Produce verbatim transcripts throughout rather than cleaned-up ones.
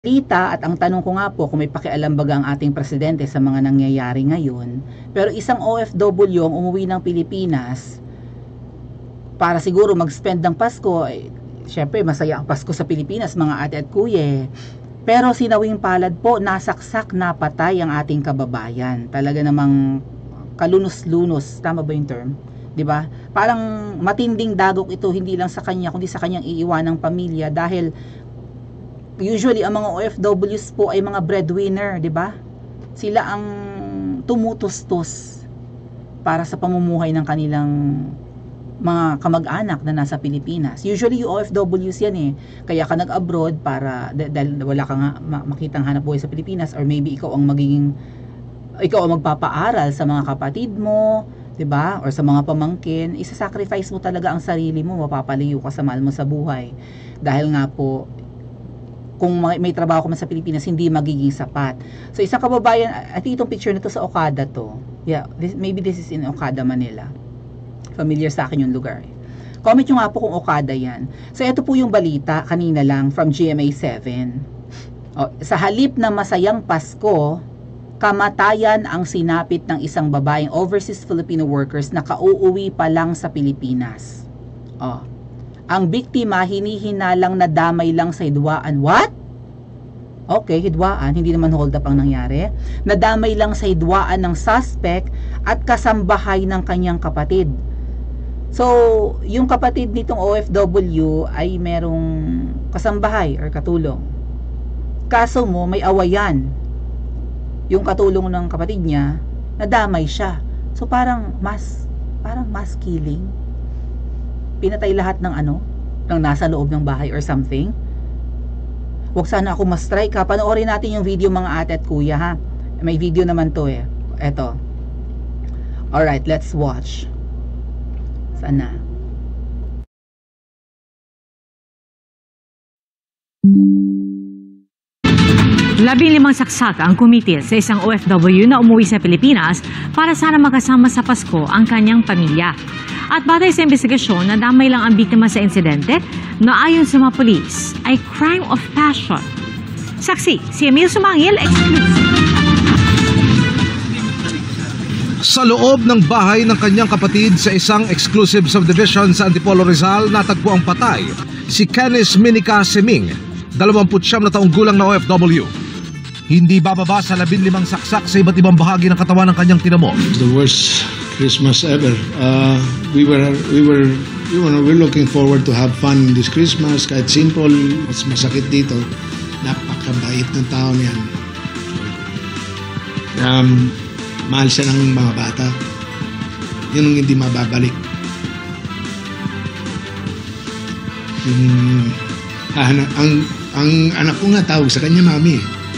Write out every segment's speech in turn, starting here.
Balita at ang tanong ko nga po kung may pakialam baga ang ating presidente sa mga nangyayari ngayon. Pero isang O F W ang umuwi ng Pilipinas para siguro mag-spend ng Pasko. Eh, syempre masaya ang Pasko sa Pilipinas mga ate at kuya. Pero sinawing palad po, nasaksak, napatay ang ating kababayan. Talaga namang kalunos-lunos, tama ba yung term? 'Di ba? Parang matinding dagok ito hindi lang sa kanya kundi sa kanyang iiwanang pamilya dahil usually ang mga O F Ws po ay mga breadwinner, 'di ba? Sila ang tumutustos para sa pamumuhay ng kanilang mga kamag-anak na nasa Pilipinas. Usually yung O F Ws yan eh. Kaya ka nag-abroad para dahil wala ka nga makitang hanap buhay sa Pilipinas or maybe ikaw ang magiging ikaw ang magpapaaral sa mga kapatid mo, 'di ba? Or sa mga pamangkin, isa-sacrifice mo talaga ang sarili mo, mapapalayo ka sa mahal mo sa buhay. Dahil nga po kung may, may trabaho ka man sa Pilipinas, hindi magiging sapat. So, isang kababayan, at itong picture nito sa Okada to. Yeah, this, maybe this is in Okada, Manila. Familiar sa akin yung lugar. Comment nyo nga po kung Okada yan. So, ito po yung balita, kanina lang, from G M A seven. O, sa halip na masayang Pasko, kamatayan ang sinapit ng isang babaeng overseas Filipino workers na kauuwi pa lang sa Pilipinas. O, ang biktima hinihinalang na damay lang sa hidwaan. What? Okay, hidwaan. Hindi naman hold up ang nangyari. Nadamay lang sa hidwaan ng suspect at kasambahay ng kanyang kapatid. So, yung kapatid nitong O F W ay merong kasambahay or katulong. Kaso mo, may awayan. Yung katulong ng kapatid niya, nadamay siya. So, parang mass, parang mass killing. Pinatay lahat ng ano, ng nasa loob ng bahay or something. Huwag sana ako ma-strike ha. Panoorin natin yung video mga ate at kuya ha. May video naman to eh. Eto. Alright, let's watch. Sana. Labing limang saksak ang kumitil sa isang O F W na umuwi sa Pilipinas para sana makasama sa Pasko ang kanyang pamilya. At batay sa investigasyon, nadamay lang ang biktima sa insidente na ayon sa mga polis ay crime of passion. Saksi, si Emil Sumangil, exclusive. Sa loob ng bahay ng kanyang kapatid sa isang exclusive subdivision sa Antipolo, Rizal, natagpo ang patay si Kenneth Minica Seming, dalawampu't siyam na taong gulang na O F W. Hindi bababa sa labing limang saksak sa iba't ibang bahagi ng katawan ng kanyang tinamo. The worst Christmas ever. Uh, we were we were you know we're looking forward to have fun this Christmas. Kahit simple, mas masakit dito. Napakabait ng tao niyan. Um, mahal siya ng mga bata. Yun ang hindi mababalik. Yung, ah, ang ang anak ko nga tawag sa kanya mami.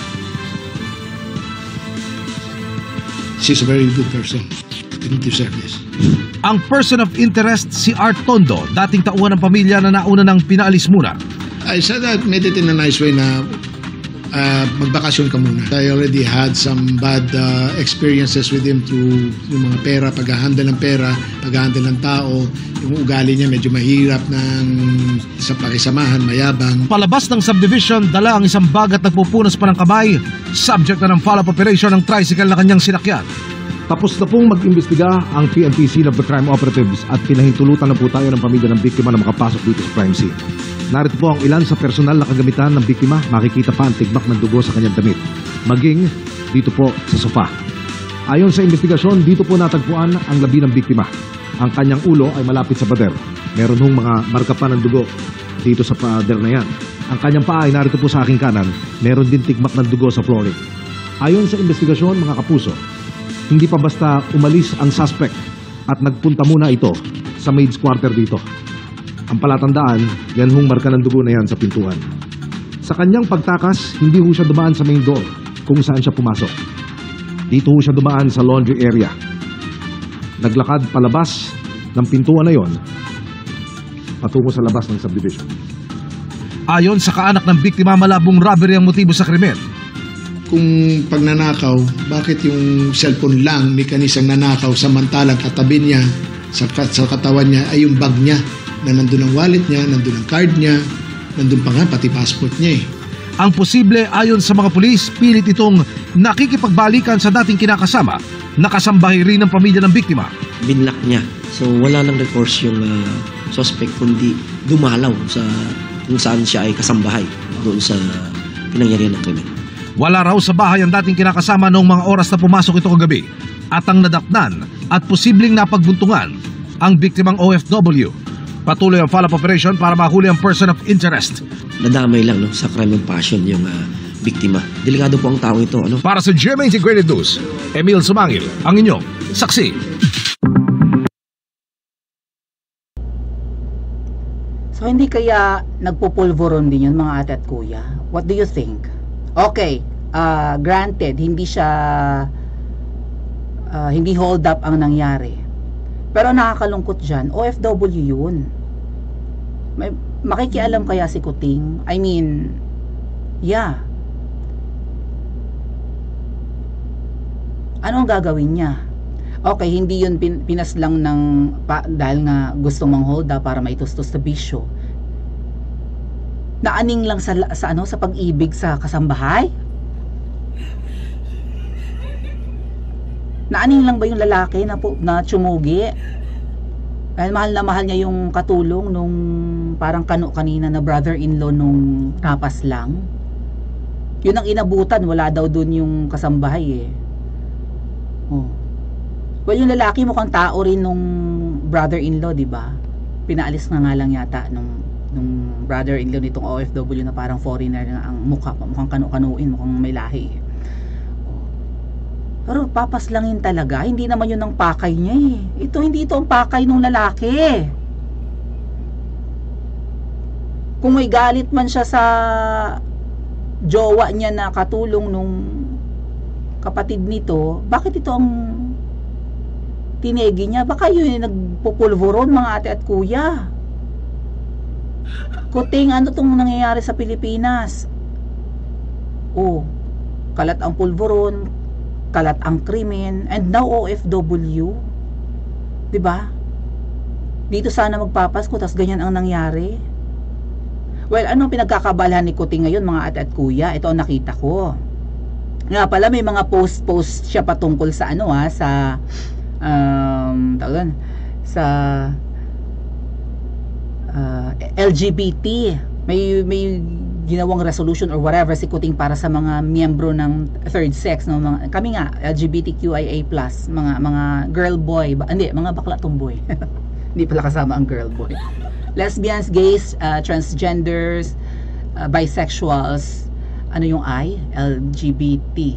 She's a very good person. Didn't deserve this. Ang person of interest si Art Tondo, dating tauhan ng pamilya na nauna ng pinaalis muna. I said that, made it in a nice way na uh, magbakasyon ka muna. I already had some bad uh, experiences with him through yung mga pera, pag-handle ng pera, pag-handle ng tao. Yung ugali niya medyo mahirap ng sa pakisamahan, mayabang. Palabas ng subdivision, dala ang isang bag at nagpupunas pa ng kamay. Subject na ng follow-up operation ng tricycle na kanyang sinakyan. Tapos na pong mag-imbestiga ang P N P C of the crime operatives at pinahintulutan na po tayo ng pamilya ng biktima na makapasok dito sa crime scene. Narito po ang ilan sa personal na kagamitan ng biktima. Makikita pa ang tigbak ng dugo sa kanyang damit. Maging dito po sa sofa. Ayon sa investigasyon, dito po natagpuan ang labi ng biktima. Ang kanyang ulo ay malapit sa pader. Meron hong mga marka pa ng dugo dito sa pader na yan. Ang kanyang paa ay narito po sa aking kanan. Meron din tigmak ng dugo sa flooring. Ayon sa investigasyon, mga kapuso, hindi pa basta umalis ang suspect at nagpunta muna ito sa maid's quarter dito. Ang palatandaan, yan hong marka ng dugo na yan sa pintuan. Sa kanyang pagtakas, hindi ho siya dumaan sa main door kung saan siya pumasok. Dito ho siya dumaan sa laundry area. Naglakad palabas ng pintuan na yon patungo sa labas ng subdivision. Ayon sa kaanak ng biktima, malabong robbery ang motibo sa krimen. Kung pagnanakaw, bakit yung cellphone lang, mekanis ang nanakaw, samantalang katabi niya, sa, sa katawan niya, ay yung bag niya, na nandun ang wallet niya, nandun ang card niya, nandun pa nga pati passport niya eh. Ang posible ayon sa mga pulis, pilit itong nakikipagbalikan sa dating kinakasama, nakasambahay rin ng pamilya ng biktima. Binlock niya. So wala nang recourse yung uh, suspect kundi dumalaw sa kung saan siya ay kasambahay doon sa pinangyarihan ng krimen. Wala raw sa bahay ang dating kinakasama noong mga oras na pumasok ito kagabi at ang nadatnan at posibleng napagbuntungan ang biktimang O F W. Patuloy ang follow-up operation para mahuli ang person of interest. Nadamay lang no, sa crime of passion yung uh, biktima. Delikado po ang tao ito. Ano? Para sa G M A Integrated News, Emil Sumangil, ang inyong saksi. So hindi kaya nagpupulvoron din yun mga ate at kuya? What do you think? Okay, uh, granted, hindi siya uh, hindi hold up ang nangyari. Pero nakakalungkot dyan, O F W yun. May, makikialam kaya si Kuting? I mean, yeah. Ano ang gagawin niya? Okay, hindi yun pin, pinas lang ng pa, dahil nga gustong mang-hold up para maitustos sa bisyo. Naaning lang sa, sa ano sa pag-ibig sa kasambahay? Naaning lang ba yung lalaki na, po, na tsumugi? Dahil mahal na mahal niya yung katulong nung parang kano kanina na brother-in-law nung napas lang. Yun ang inabutan, wala daw dun yung kasambahay eh. Oh. Well, yung lalaki mukhang tao rin nung brother-in-law, di ba? Pinaalis na nga lang yata nung, nung brother-in-law nitong O F W na parang foreigner na ang mukha, mukhang kanu-kanuin, mukhang may lahi. Pero papaslangin talaga, hindi naman yun ang pakay niya eh. Ito, hindi ito ang pakay ng lalaki. Kung may galit man siya sa jowa niya na katulong nung kapatid nito, bakit ito ang tinegi niya? Baka yun yung nagpupulvoron mga ate at kuya. Kuting, ano itong nangyayari sa Pilipinas? Oh, kalat ang pulvoron, kalat ang krimen, and now O F W. Diba? Dito sana magpapasko, tas ganyan ang nangyari. Well, anong pinagkakabalahan ni Kuting ngayon mga ate at kuya? Ito ang nakita ko. Nga pala, may mga post-post siya patungkol sa ano ha, sa um, taon, sa uh, L G B T. May may ginawang resolution or whatever si Kuting para sa mga miyembro ng third sex, no, mga kami nga L G B T Q I A plus, mga mga girl boy, ba, hindi, mga bakla tomboy. Hindi pala kasama ang girl boy. Lesbians, gays, uh, transgenders, uh, bisexuals, ano yung I? L G B T.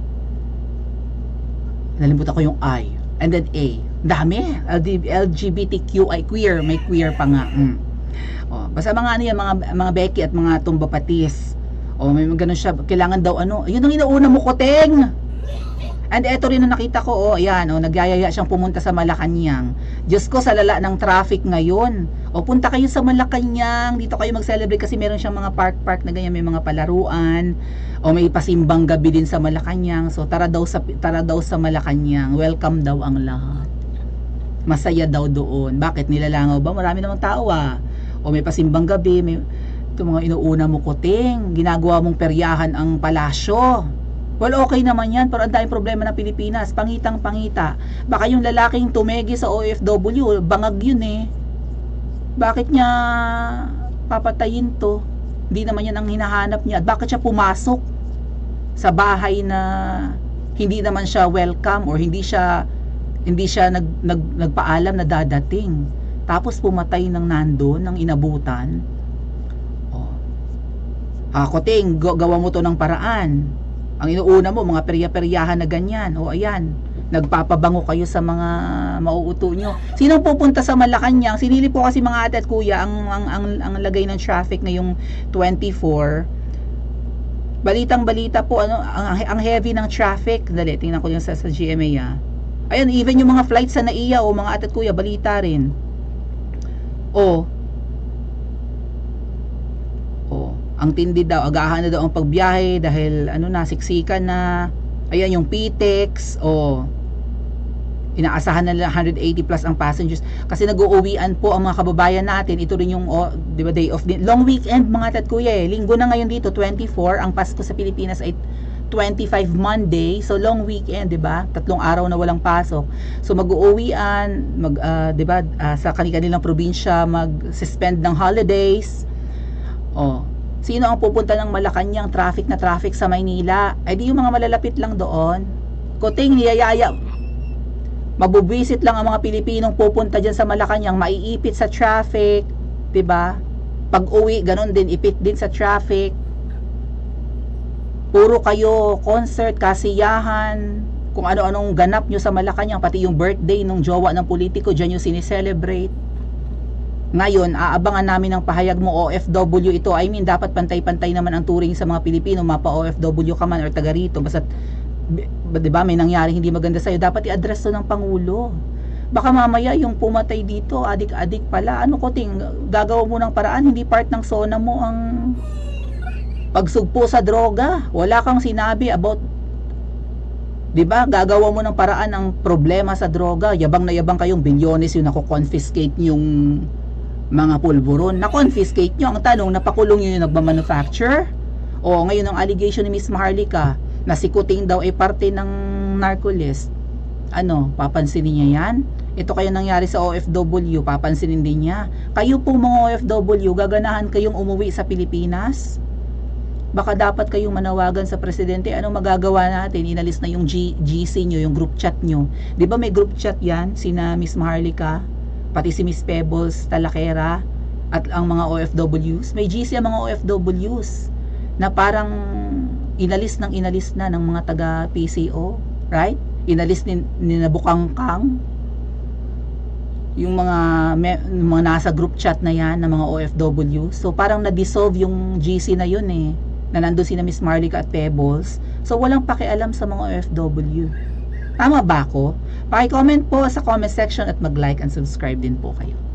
Nalimutan ko yung I. And then A. Dami. L G B T Q I, queer. May queer pa nga. Mm. O, basta mga ano yan, mga, mga Becky at mga tumbapatis. O, may ganun siya. Kailangan daw ano. Yun ang inauna mo, Kuting. And eto rin na nakita ko, oh, ayan, oh, nagyayaya siyang pumunta sa Malacanang. Diyos ko, sa lala ng traffic ngayon. O, punta kayo sa Malacanang, dito kayo mag-celebrate kasi meron siyang mga park-park na ganyan, may mga palaruan. O, may pasimbang gabi din sa Malacanang. So, tara daw sa, tara daw sa Malacanang. Welcome daw ang lahat. Masaya daw doon. Bakit? Nilalangaw ba? Marami namang tao, ah. O, may pasimbang gabi, may ito mga inuuna mo, Kuting. Ginagawa mong peryahan ang palasyo. Well, okay naman yan, pero ang daming problema ng Pilipinas. Pangitang pangita. Baka yung lalaking tumegi sa O F W, bangag yun eh. Bakit niya papatayin to? Hindi naman yan ang hinahanap niya. At bakit siya pumasok sa bahay na hindi naman siya welcome or hindi siya hindi siya nag, nag, nagpaalam na dadating. Tapos pumatay ng nandun, ng inabutan. Oh. Ha, Kuting, gawa mo to ng paraan. Ang inuuna mo, mga perya-peryahan na ganyan. O ayan, nagpapabango kayo sa mga mauuto nyo. Sino pupunta sa Malacanang? Sinili po kasi mga ate at kuya ang, ang, ang, ang lagay ng traffic ngayong twenty-four. Balitang balita po, ano, ang, ang heavy ng traffic. Dali, tingnan ko yung sa, sa G M A. Ah. Ayan, even yung mga flights sa N A I A o mga ate at kuya, balita rin. O, o, ang tindi daw, agahan na daw ang pagbiyahe dahil ano na, siksikan na. Ayan yung P T E X, o inaasahan na nila one hundred eighty plus ang passengers kasi nag-uuwian po ang mga kababayan natin. Ito rin yung oh, di ba, day of the long weekend mga tat kuya eh. Linggo na ngayon dito, twenty-four, ang Pasko sa Pilipinas ay twenty-five Monday, so long weekend, di ba? Tatlong araw na walang pasok. So mag-uuwian, mag uh, di ba, uh, sa kanilang probinsya mag-suspend ng holidays. Oh, sino ang pupunta ng Malacanang, traffic na traffic sa Maynila? Ay di yung mga malalapit lang doon. Kuting niyayaya, mabubisit lang ang mga Pilipinong pupunta dyan sa Malacanang, maiipit sa traffic, 'di ba? Pag-uwi, ganun din, ipit din sa traffic. Puro kayo concert, kasiyahan, kung ano-anong ganap nyo sa Malacanang, pati yung birthday ng jowa ng politiko, dyan yung sineselebrate. Ngayon, aabangan namin ang pahayag mo, O F W ito. I mean, dapat pantay-pantay naman ang turing sa mga Pilipino, mapa-O F W ka man or taga rito, basta di ba may nangyari hindi maganda sa'yo, dapat i-address to ng Pangulo. Baka mamaya yung pumatay dito, adik-adik pala. Ano ko ting, gagawa mo ng paraan, hindi part ng SONA mo ang pagsugpo sa droga. Wala kang sinabi about, di ba, gagawa mo ng paraan ang problema sa droga. Yabang na yabang kayong bilyones yung nako-confiscate yung mga pulburon. Na-confiscate nyo. Ang tanong, napakulong nyo yung nagmamanufacture? O ngayon ang allegation ni Miss Maharlika na si Kuting daw ay parte ng narcolist. Ano, papansinin niya yan? Ito kayo nangyari sa O F W, papansinin din niya. Kayo po mga O F W, gaganahan kayong umuwi sa Pilipinas? Baka dapat kayong manawagan sa presidente, ano magagawa natin? Inalis na yung G GC nyo, yung group chat nyo. Di ba may group chat yan? Sina Miss Maharlika, pati si Miss Pebbles Talakera, at ang mga O F Ws. May G C ang mga O F Ws na parang inalis ng inalis na ng mga taga P C O, right? Inalis ni, ni Nabukangkang yung mga me, mga nasa group chat na yan ng mga O F W. So parang na-dissolve yung G C na yun eh, na nandun si na Miss Maharlika at Pebbles. So walang pakialam sa mga O F W. Tama ba ako? Paki-comment po sa comment section at mag-like and subscribe din po kayo.